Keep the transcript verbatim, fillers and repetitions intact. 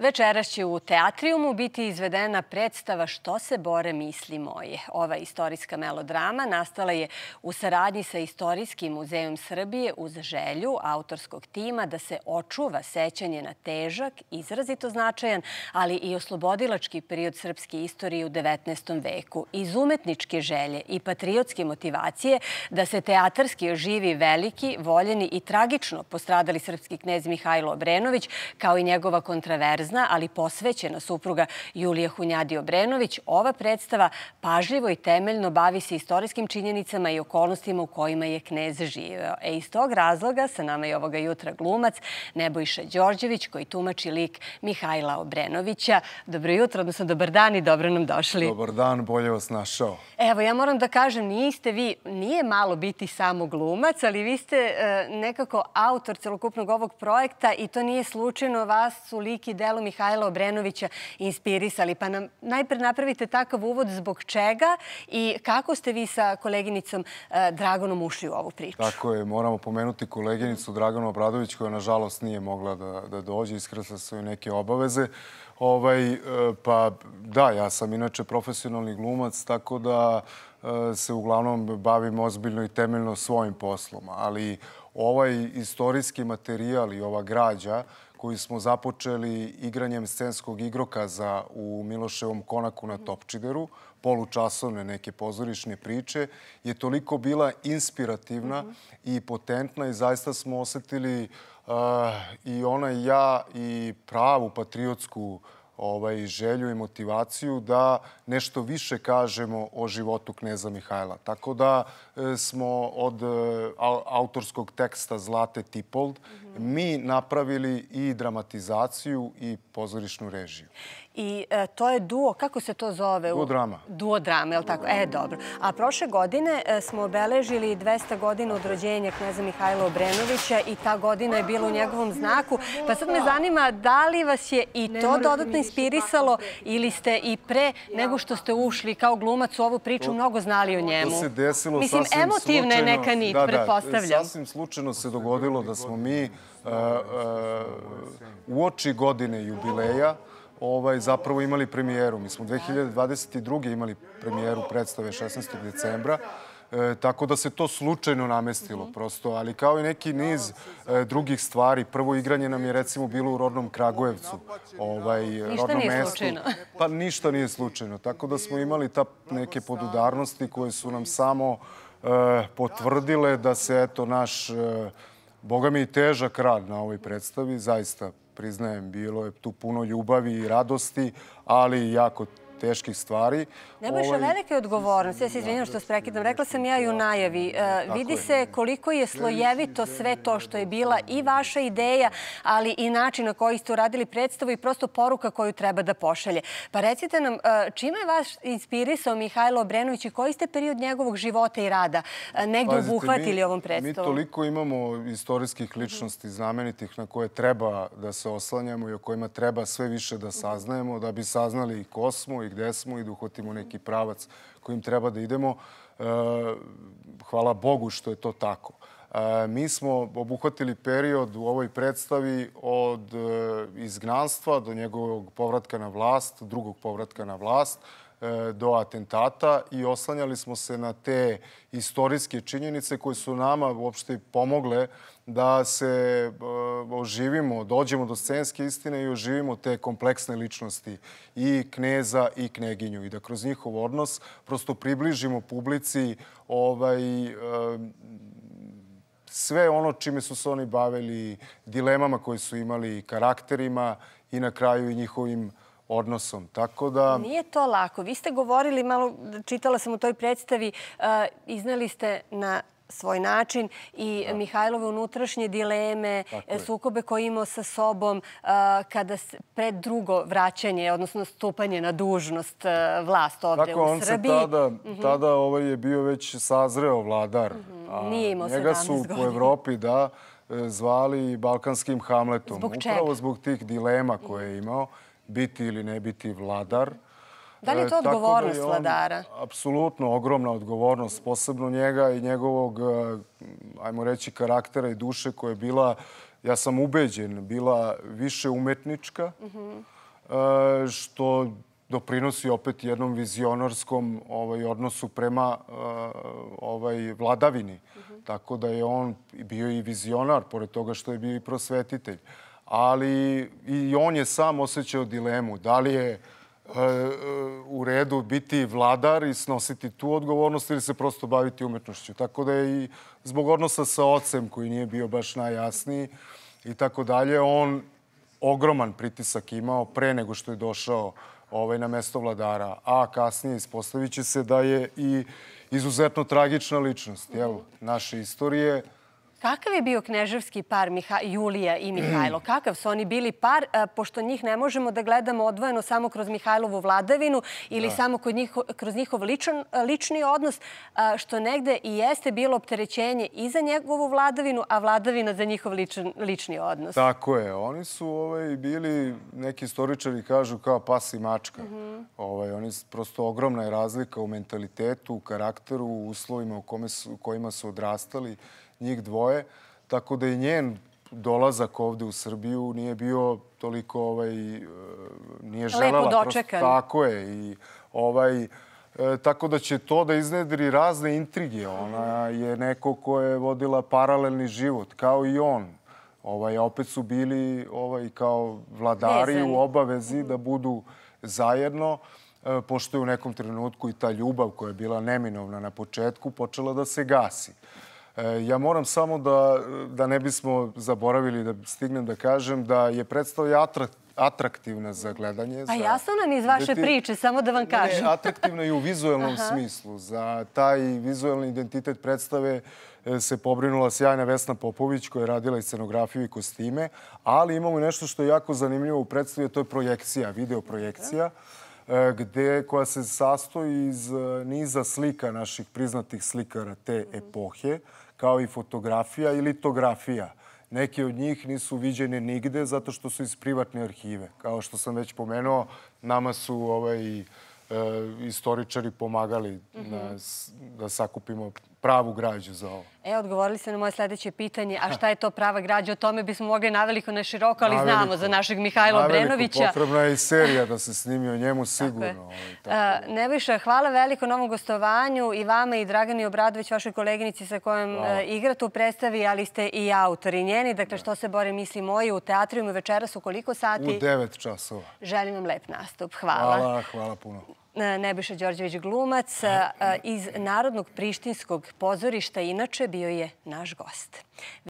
Večeras će u Teatrijumu biti izvedena predstava Što se bore misli moje. Ova istorijska melodrama nastala je u saradnji sa Istorijskim muzejom Srbije uz želju autorskog tima da se očuva sećanje na težak, izrazito značajan, ali i oslobodilački period srpske istorije u devetnaestom veku. Iz umetničke želje i patriotske motivacije da se teatarski oživi veliki, voljeni i tragično postradali srpski knez Mihajlo Obrenović, kao i njegova kontraverzna, ali posvećena supruga Julija Hunjadi Obrenović, ova predstava pažljivo i temeljno bavi se istorijskim činjenicama i okolnostima u kojima je knez živeo. E iz tog razloga sa nama je ovoga jutra glumac Nebojša Đorđević, koji tumači lik Mihajla Obrenovića. Dobro jutro, odnosno dobar dan i dobro nam došli. Dobar dan, bolje vas našao. Evo, ja moram da kažem, niste vi, nije malo biti samo glumac, ali vi ste nekako autor celokupnog ovog projekta i to nije slučajno, vas su lik i delo Mihajla Obrenovića inspirisali. Pa nam najpre napravite takav uvod zbog čega i kako ste vi sa koleginicom Draganom ušli u ovu priču. Tako je, moramo pomenuti koleginicu Draganu Obradović, koja nažalost nije mogla da dođe, iskrasla su joj neke obaveze. Pa da, ja sam inače profesionalni glumac, tako da se uglavnom bavim ozbiljno i temeljno svojim poslom. Ali ovaj istorijski materijal i ova građa koji smo započeli igranjem scenskog igrokaza u Miloševom konaku na Topčideru, polučasovne neke pozorišne priče, je toliko bila inspirativna i potentna i zaista smo osetili i ona i ja i pravu patriotsku želju i motivaciju da nešto više kažemo o životu kneza Mihajla. Tako da smo od autorskog teksta Zlate Tipold mi napravili i dramatizaciju i pozorišnu režiju. I to je duo, kako se to zove? Duodrama. Duodrama, je li tako? E, dobro. A prošle godine smo obeležili dvesta godina od rođenja kneza Mihajla Obrenovića i ta godina je bila u njegovom znaku. Pa sad me zanima da li vas je i to dodatno inspirisalo ili ste i pre nego što ste ušli kao glumac u ovu priču mnogo znali o njemu? To se desilo sasvim slučajno. Mislim, emotivna je neka nit, pretpostavljam. Da, da, sasvim slučajno se dogodilo da smo mi u oči godine jubileja zapravo imali premijeru. Mi smo dve hiljade dvadeset druge imali premijeru predstave šesnaestog decembra, tako da se to slučajno namestilo prosto, ali kao i neki niz drugih stvari. Prvo igranje nam je recimo bilo u rodnom Kragujevcu. Ništa nije slučajno. Pa ništa nije slučajno, tako da smo imali ta neke podudarnosti koje su nam samo potvrdile da se eto naš, boga mi, težak rad na ovoj predstavi, zaista priznajem, bilo je tu puno ljubavi i radosti, ali i jako teških stvari. Nebojša, velika je odgovornost. Ja se izvinjam što vas prekidam. Rekla sam ja i u najavi. Vidi se koliko je slojevito sve to što je bila i vaša ideja, ali i način na koji ste uradili predstavu i prosto poruka koju treba da pošalje. Pa recite nam, čime je vas inspirisao Mihajlo Obrenović i koji ste period njegovog života i rada negdje obuhvatili ovom predstavom? Mi toliko imamo istorijskih ličnosti znamenitih na koje treba da se oslanjamo i o kojima treba sve više da saznajemo, da bi saznali i ko smo i gde smo i da uhvatimo neki pravac kojim treba da idemo. Hvala Bogu što je to tako. Mi smo obuhvatili period u ovoj predstavi od izgnanstva do njegovog povratka na vlast, drugog povratka na vlast, do atentata i oslanjali smo se na te istorijske činjenice koje su nama uopšte pomogle da se oživimo, dođemo do scenske istine i oživimo te kompleksne ličnosti i kneza i kneginju i da kroz njihov odnos prosto približimo publici sve ono čime su se oni bavili, dilemama koje su imali, karakterima i na kraju i njihovim odnosom. Tako da... Nije to lako. Vi ste govorili, malo čitala sam u toj predstavi, izneli ste na svoj način i Mihajlove unutrašnje dileme, sukobe koje imao sa sobom kada pred drugo vraćanje, odnosno stupanje na dužnost vlast ovde u Srbiji. Tako, on se tada je bio već sazreo vladar. Nije imao sedamnaest godina. Njega su po Evropi da zvali balkanskim Hamletom. Zbog čega? Upravo zbog tih dilema koje je imao, biti ili ne biti vladar. Da li je to odgovornost vladara? Apsolutno ogromna odgovornost, posebno njega i njegovog, ajmo reći, karaktera i duše koja je bila ja sam ubeđen, bila više umetnička, što doprinosi opet jednom vizionarskom odnosu prema vladavini. Tako da je on bio i vizionar, pored toga što je bio i prosvetitelj. Ali i on je sam osjećao dilemu. Da li je u redu biti vladar i snositi tu odgovornost ili se prosto baviti umetnošću. Tako da je i zbog odnosa sa ocem, koji nije bio baš najjasniji i tako dalje, on ogroman pritisak imao pre nego što je došao na mesto vladara. A kasnije ispostavit će se da je i izuzetno tragična ličnost naše istorije. Kakav je bio kneževski par Julija i Mihajlo? Kakav su oni bili par, pošto njih ne možemo da gledamo odvojeno samo kroz Mihajlovu vladavinu ili samo kroz njihov lični odnos, što negde i jeste bilo opterećenje i za njegovu vladavinu, a vladavina za njihov lični odnos. Tako je. Oni su bili, neki istoričari kažu, kao pas i mačka. Prosto ogromna je razlika u mentalitetu, u karakteru, u uslovima u kojima su odrastali njih dvoje, tako da i njen dolazak ovde u Srbiju nije bio toliko, nije želela. Lepo dočekan. Tako je. Tako da će to da iznedri razne intrige. Ona je neko ko je vodila paralelni život, kao i on. Opet su bili kao vladari u obavezi da budu zajedno, pošto je u nekom trenutku i ta ljubav koja je bila neminovna na početku počela da se gasi. Ja moram samo da ne bismo zaboravili, da stignem da kažem da je predstava atraktivna za gledanje. Pa jasno nam iz vaše priče, samo da vam kažem. Ne, atraktivna i u vizuelnom smislu. Za taj vizuelni identitet predstave se pobrinula sjajna Vesna Popović, koja je radila i scenografiju i kostime, ali imamo i nešto što je jako zanimljivo u predstavi, to je projekcija, videoprojekcija, koja se sastoji iz niza slika naših priznatih slikara te epohe, kao i fotografija i litografija. Neki od njih nisu viđene nigde zato što su iz privatne arhive. Kao što sam već pomenuo, nama su istoričari pomagali da sakupimo pravu građu za ovo. E, odgovorili ste na moje sledeće pitanje, a šta je to prava građa? O tome bismo mogli naveliko na široko, ali znamo za našeg Mihajla Obrenovića. Naveliko, potrebna je i serija da se snimi o njemu sigurno. Nebojša, hvala veliko na ovom gostovanju i vama i Dragani Obradović, vašoj koleginici sa kojom igrate u predstavi, ali ste i autori njeni. Dakle, Što se bore misli moji u Teatrijumu večeras u koliko sati? U devet časova. Želim vam lep nastup. Hvala. Hvala, hvala puno. Nebojša Đorđević glumac iz Narodnog prištinskog pozorišta, inače bio je naš gost.